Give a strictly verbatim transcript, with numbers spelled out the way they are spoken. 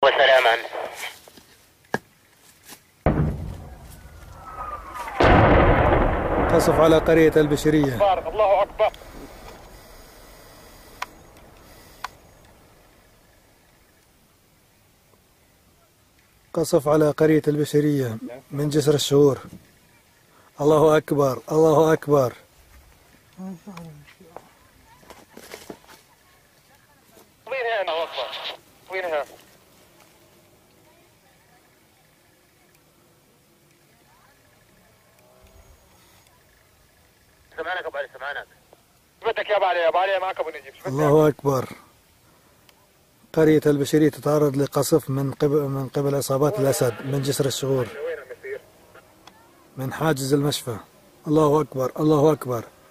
وسلاما. قصف على قرية البشرية. الله أكبر. قصف على قرية البشرية من جسر الشهور. الله أكبر الله أكبر. وين هنا وصل؟ وين هنا؟ سمعانك ابو علي سمعانك. بدك يا ابو علي؟ يا ابو علي معك ابو نجيب. الله أكبر. قرية البشرية تتعرض لقصف من قبل من قبل عصابات الأسد من جسر الشهور من حاجز المشفى. الله أكبر الله أكبر.